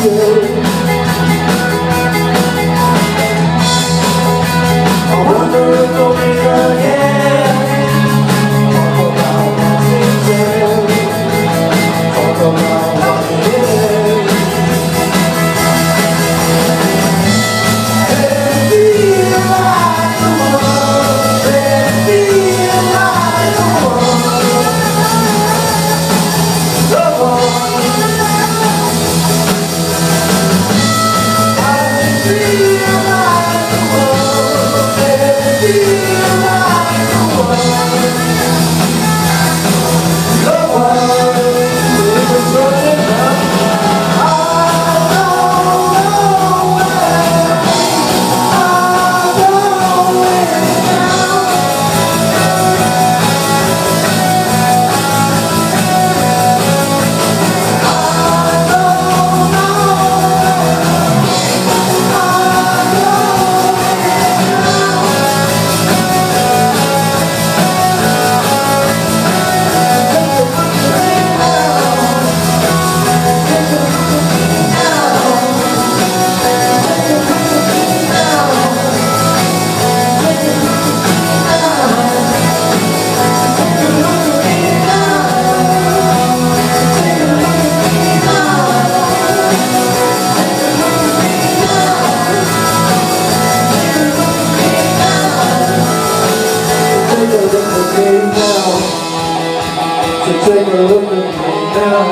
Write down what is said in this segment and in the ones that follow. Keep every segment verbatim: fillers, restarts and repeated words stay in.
Take a look at me now.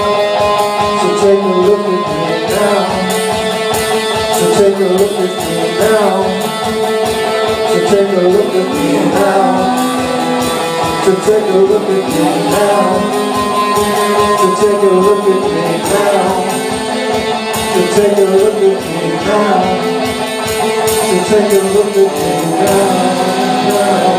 So take a look at me now. So take a look at me now. So take a look at me now. So take a look at me now. So take a look at me now. So take a look at me now. So take a look at me now.